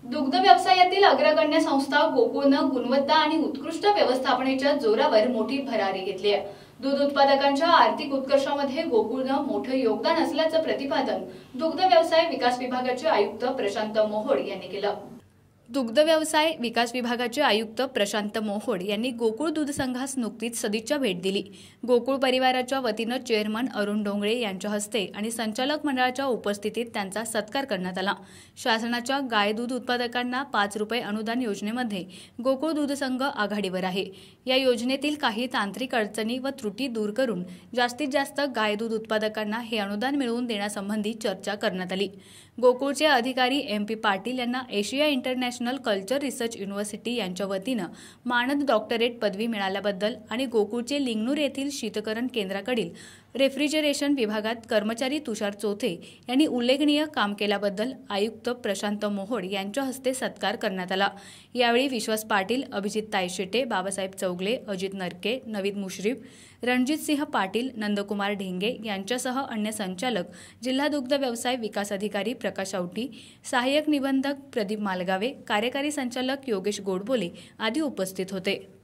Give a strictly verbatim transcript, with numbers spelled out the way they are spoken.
दुग्ध व्यवसायातील अग्रगण्य संस्था गोकुळनं गुणवत्ता आणि उत्कृष्ट व्यवस्थापनेच्या जोरावर मोठी भरारी घेतली आहे। दूध उत्पादकांच्या आर्थिक उत्कर्षामध्ये गोकुळनं मोठं योगदान असल्याचं प्रतिपादन दुग्ध व्यवसाय विकास विभागाचे आयुक्त प्रशांत मोहोड यांनी केलं। दुग्ध व्यवसाय विकास विभागाचे आयुक्त प्रशांत मोहोड यांनी गोकुळ दूध संघास नुकतीच सदिच्छा भेट दिली। गोकुळ परिवाराच्या वतीनं चेअरमन अरुण डोंगरे यांच्या हस्ते आणि संचालक मंडळाच्या उपस्थितीत त्यांचा सत्कार करण्यात आला। शासनाच्या गाय दूध उत्पादकांना पाच रुपये अनुदान योजनेमध्ये गोकुळ दूध संघ आघाडीवर आहे। या योजनेतील काही तांत्रिक अडचणी व त्रुटी दूर करून जास्तीत जास्त गाय दूध उत्पादकांना हे अनुदान मिळवून देण्यासंबंधी चर्चा करण्यात आली। गोकुळचे अधिकारी एम पी पाटील यांना Asia international culture research university यांच्या वतीनं मानद डॉक्टरेट पदवी मिळाल्याबद्दल आणि गोकुळचे लिंगणूर येथील शीतकरण केंद्राकडील रेफ्रिजरेशन विभागात कर्मचारी तुषार चोथे यांनी उल्लेखनीय काम केल्याबद्दल आयुक्त प्रशांत मोहोड यांच्या हस्ते सत्कार करण्यात आला। यावेळी विश्वास पाटील, अभिजित तायशेटे, बाबासाहेब चौगले, अजित नरके, नवीद मुश्रीफ, रणजित सिंह पाटील, नंदकुमार ढेंगे यांच्यासह अन्य संचालक, जिल्हा दुग्ध व्यवसाय विकास अधिकारी प्रकाश आवटी, सहाय्यक निबंधक प्रदीप मालगावे, कार्यकारी संचालक योगेश गोडबोले आदी उपस्थित होते।